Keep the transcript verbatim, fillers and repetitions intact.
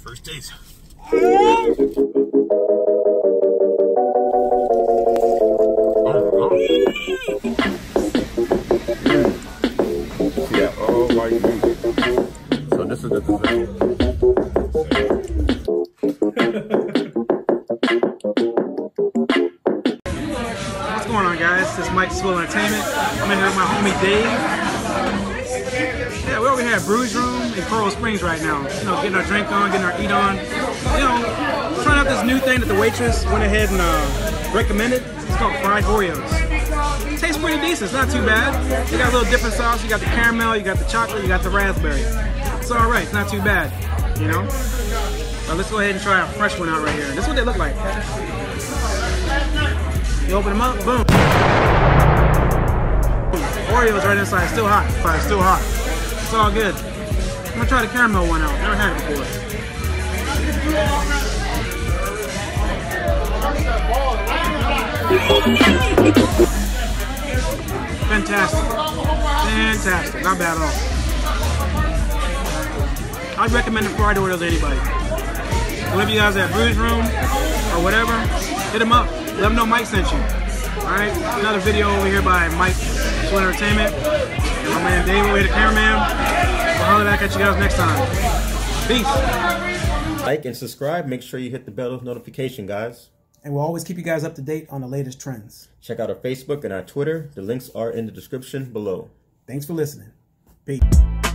First taste. Yeah, oh my goodness. So this is the dessert. What's going on, guys? This is Mike SWILL Entertainment. I'm in here with my homie Dave. Yeah, we're over here at Brews Room in Coral Springs right now. You know, getting our drink on, getting our eat on. You know, trying out this new thing that the waitress went ahead and uh, recommended. It's called fried Oreos. It tastes pretty decent. It's not too bad. You got a little different sauce. You got the caramel, you got the chocolate, you got the raspberry. It's all right. It's not too bad. You know. But let's go ahead and try a fresh one out right here. This is what they look like. You open them up, boom. Oreos right inside, still hot. Probably still hot. It's all good. I'm gonna try the caramel one out. Never had it before. Fantastic. Fantastic. Not bad at all. I'd recommend the fried Oreos to anybody. Whenever you guys are at Brews Room or whatever, hit them up. Let them know Mike sent you. Alright, another video over here by Mike SWILL Entertainment. And my man Dave over here, the cameraman. We'll holler back at you guys next time. Peace. Like and subscribe. Make sure you hit the bell notification, guys. And we'll always keep you guys up to date on the latest trends. Check out our Facebook and our Twitter. The links are in the description below. Thanks for listening. Peace.